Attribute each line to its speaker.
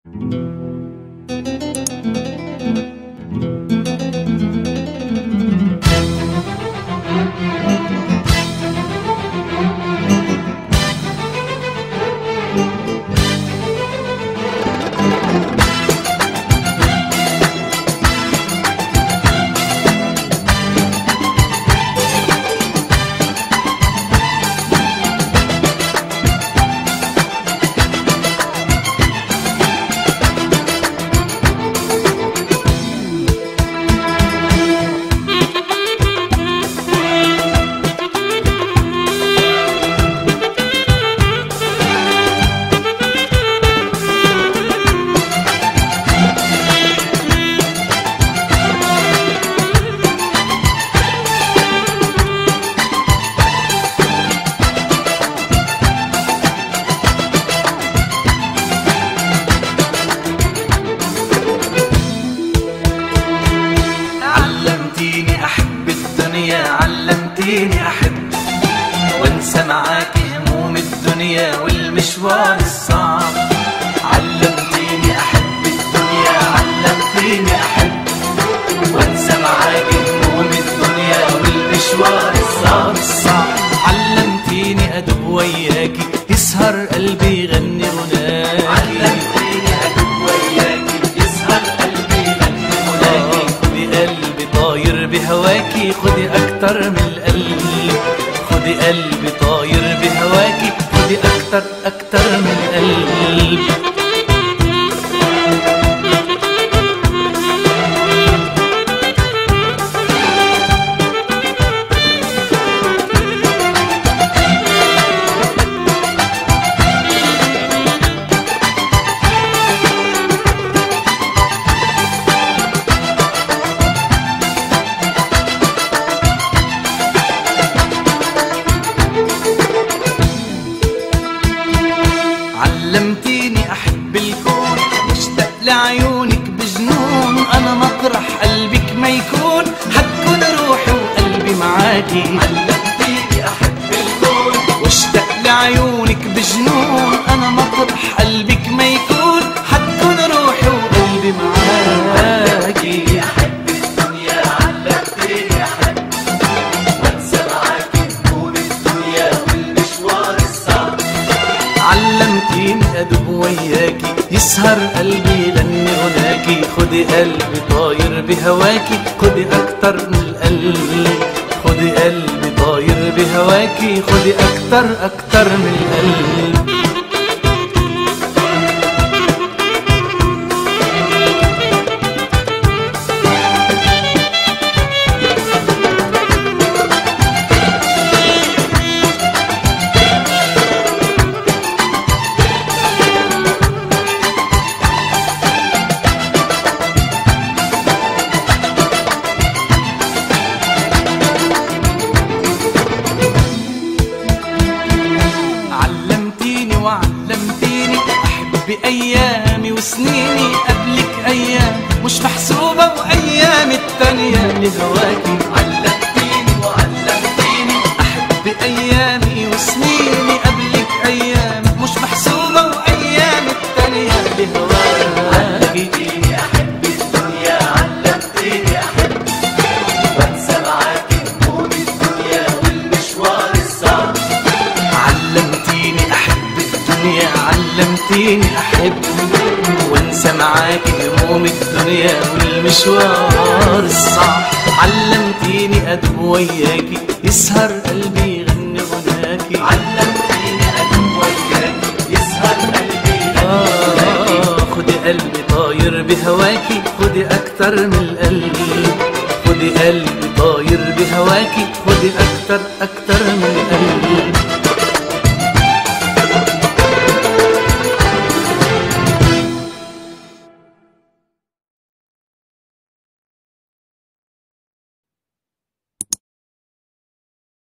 Speaker 1: علمتيني أحب وانسى معاكي هموم الدنيا والمشوار الصعب. علمتيني أحب الدنيا، علمتيني أحب وانسى معاكي هموم الدنيا والمشوار الصعب. علمتيني أدب وياكي يسهر قلبي يغني غناكي. علمتيني أدب وياكي يسهر قلبي يغني غناكي. خدي قلبي طاير بهواكي، خدي أكتر من القلب. خدي قلبي طاير بهواكي، خدي أكتر من القلب. علمتيني أحب الكون واشتاق لعيونك بجنون. أنا مطرح قلبك ما يكون حتكون روحي وقلبي معاكي. علمتيني أحب الكون واشتاق لعيونك بجنون. أنا مطرح قلبك ما يكون حتكون روحي وقلبي معاكي. أحب الدنيا علمتيني أحب وانسى معاكي هموم الدنيا والمشوار الصعب. علمتيني أدب وياكي يسهر قلبي يغني غناكي. خدي قلبي طاير بهواكي، خدي أكتر من القلب. خدي قلبي طاير بهواكي، خدي أكتر من القلب. وعلمتيني أحب بأيامي وسنيني قبلك أيام مش محسوبة وأيام التانية لهواكي. علمتيني وعلمتيني أحب بأيامي وسنيني قبلك أيام مش محسوبة وأيام التانية لهواكي. علمتيني أحب الدنيا، علمتيني أحب وانسى معاكي هموم الدنيا والمشوار الصعب. علمتيني أحب الدنيا، علمتيني أحب وانسى معاكي هموم الدنيا والمشوار الصعب. علمتيني أدب وياكي يسهر قلبي يغني غناكي. علمتيني أدب وياكي يسهر قلبي يغني غناكي. خدي قلبي طاير بهواكي، خدي أكتر من القلب. خدي قلبي طاير بهواكي، خدي أكتر